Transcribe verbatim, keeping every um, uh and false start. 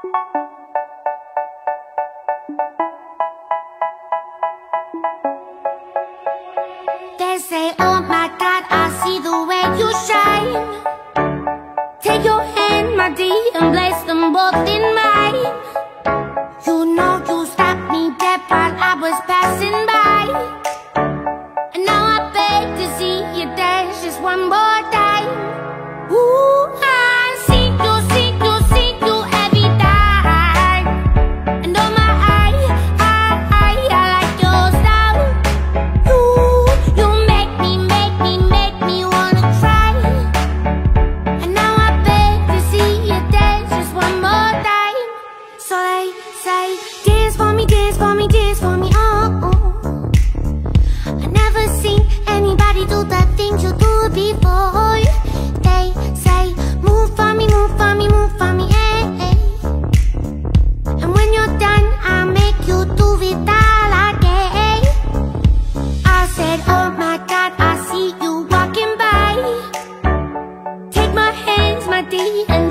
They say, oh my God, I see the way you shine. Take your hand, my dear, and place them both in mine. You know you stopped me dead while I was passing by, and now I beg to see you dance just one more time. Ooh, I see you, see you, see you every time. And oh my, I, I, I, I like your style. You, you make me, make me, make me wanna cry. And now I beg to see you dance just one more time. So they say, dance for me, dance for me, dance for me, oh, oh. I never seen anybody do the things you do before. They say, move for me, move for me, move for me, eh, eh. And when you're done, I'll make you do it all again. I said, oh my God, I see you walking by. Take my hands, my dear, and